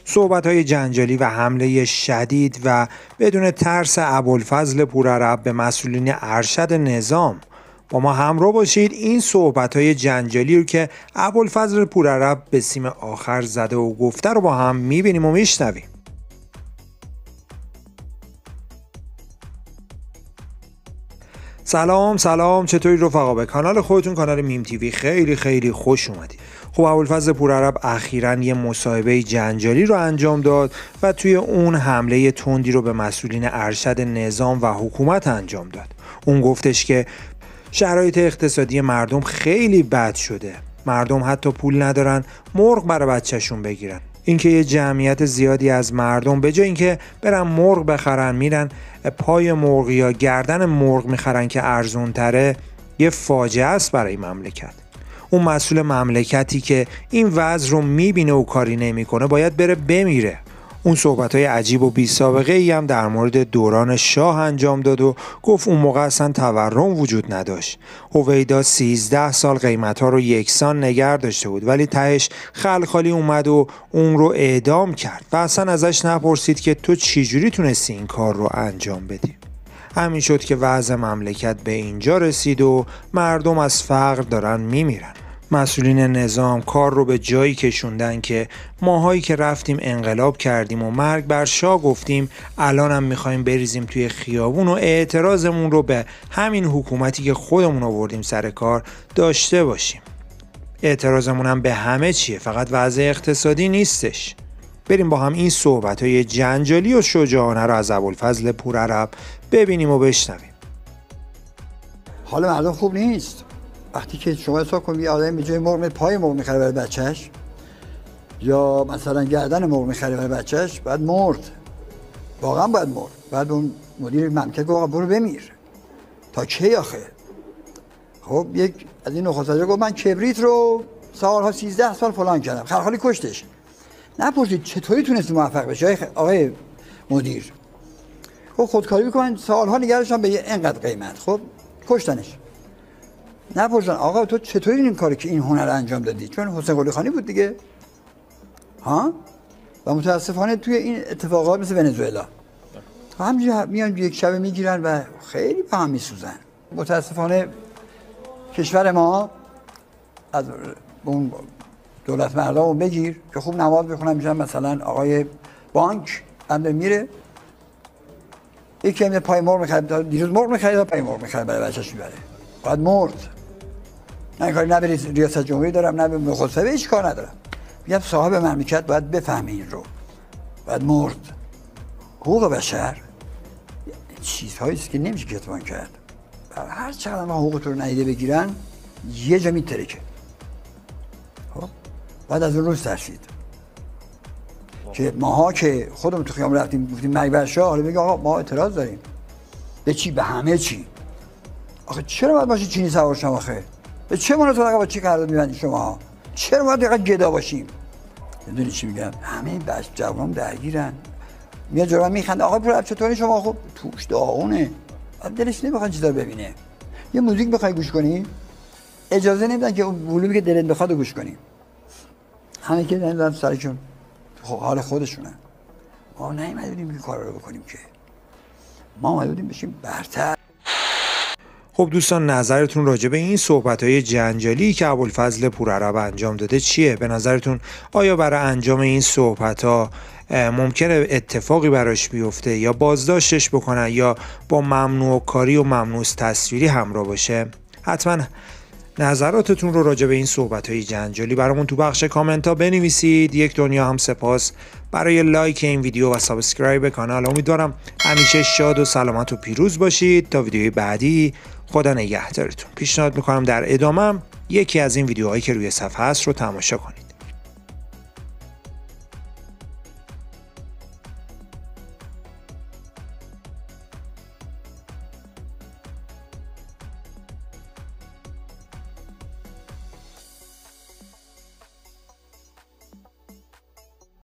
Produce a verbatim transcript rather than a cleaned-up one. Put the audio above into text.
صحبت‌های جنجالی و حمله شدید و بدون ترس ابوالفضل پورعرب به مسئولین ارشد نظام. با ما همراه باشید این صحبت‌های جنجالی رو که ابوالفضل پورعرب به سیم آخر زده و گفته رو با هم می‌بینیم و میشنویم. سلام سلام، چطوری رفقا؟ به کانال خودتون، کانال میم تیوی خیلی خیلی خوش اومدید. خب ابوالفضل پورعرب اخیراً یه مصاحبه جنجالی رو انجام داد و توی اون حمله تندی رو به مسئولین ارشد نظام و حکومت انجام داد. اون گفتش که شرایط اقتصادی مردم خیلی بد شده، مردم حتی پول ندارن مرغ برای بچه‌شون بگیرن. اینکه یه جمعیت زیادی از مردم به جای اینکه برن مرغ بخرن میرن پای مرغ یا گردن مرغ میخرن که ارزون تره، یه فاجعه است برای مملکت. اون مسئول مملکتی که این وضع رو میبینه و کاری نمیکنه باید بره بمیره. اون صحبت‌های عجیب و بی سابقه ای هم در مورد دوران شاه انجام داد و گفت اون موقع اصلا تورم وجود نداشت. هویدا سیزده سال قیمت‌ها رو یکسان نگه داشته بود، ولی تهش خلخالی اومد و اون رو اعدام کرد و اصلا ازش نپرسید که تو چجوری تونستی این کار رو انجام بدی. همین شد که وضع مملکت به اینجا رسید و مردم از فقر دارن میمیرن. مسئولین نظام کار رو به جایی کشوندن که ماهایی که رفتیم انقلاب کردیم و مرگ بر شاه گفتیم، الان هم میخوایم بریزیم توی خیابون و اعتراضمون رو به همین حکومتی که خودمون آوردیم سر کار داشته باشیم. اعتراضمون هم به همه چیه، فقط وضع اقتصادی نیستش. بریم با هم این صحبت‌های جنجالی و شجاعانه رو از ابوالفضل پورعرب ببینیم و بشنویم. حال مردم خوب نیست. وقتی که شما حساب کنید یه آدمی به جای مرغ پای مرغ می‌خره برای بچه‌ش، یا مثلا گردن مرغ می‌خره برای بچه‌ش، بعد مرد. واقعا باید مرد. بعد اون مدیر مملکت گفت برو بمیر. تا کی آخه؟ خب یک از این نخست وزیر گفت من کبریت رو سالها سیزده سال فلان کردم، خلخالی کشتش. نپرسید چطوری تونستی موفق بشی آقای مدیر؟ خب خودکاری می‌کنن، سالها نگه داشتن به یه اینقدر قیمت، خب کشتنش. نپرسن آقا تو چطوری این کاری که این هنر انجام دادی؟ چون حسین قلی خانی بود دیگه. ها؟ و متاسفانه توی این اتفاقات مثل ونزوئلا همینجوری میان یک شب میگیرن و خیلی به هم میسوزن. متاسفانه کشور ما از اون دولت مردم بگیر که خوب نماز بخونن، میشن مثلا آقای بانک هم میره یکی هم پای مرغ میخره، دیروز مرغ میخره پای مرغ میخره برای بچه‌ش میبره، باید مرد. نه کاری نه به ریاست جمهوری دارم نه به نخست وزیر، هیچ کار ندارم. میگم صاحب مملکت باید بفهمه این رو، باید مرد. حقوق بشر چیزهایی است که نمیشه کتمان کرد. هر چقدر ما حقوقت رو ندیده بگیرن یه جا میترکه. خب بعد از اون روز ترسید که ماها که خودمون تو خیابون رفتیم گفتیم مرگ بر شاه، حالا میگه آقا ما اعتراض داریم. به چی؟ به همه چی. آخه چرا باید باشی چینی سوار شما آخه؟ به چه مناسبت با چی قرارداد می‌بندید شما؟ چرا باید دقیقاً گدا باشیم؟ میدونی چی میگم؟ همه این بچه جوانان درگیرن. میاد جوان میخنده آقا پورعرب چطوری شما؟ خب توش داغونه. دلش نمیخواد چیزا رو ببینه. یه موزیک بخوای گوش کنی اجازه نمیدن که اون ولومی که دلت بخواد گوش کنی. همه که دارن سرشون حال خودشونه. ما نیومدیم این کارا رو بکنیم که. ما اومدیم بشیم برتر. خب دوستان، نظرتون راجع به این صحبت‌های جنجالی که ابوالفضل پورعرب انجام داده چیه؟ به نظرتون آیا برای انجام این صحبت‌ها ممکنه اتفاقی براش بیفته یا بازداشتش بکنن یا با ممنوع کاری و ممنوع تصویری همراه باشه؟ حتما نظراتتون رو راجع به این صحبت‌های جنجالی برامون تو بخش کامنت ها بنویسید. یک دنیا هم سپاس برای لایک این ویدیو و سابسکرایب کانال. امیدوارم همیشه شاد و سلامت و پیروز باشید. تا ویدیوی بعدی خدا نگهدارتون. پیشنهاد میکنم در ادامه یکی از این ویدیوهایی که روی صفحه هست رو تماشا کنید.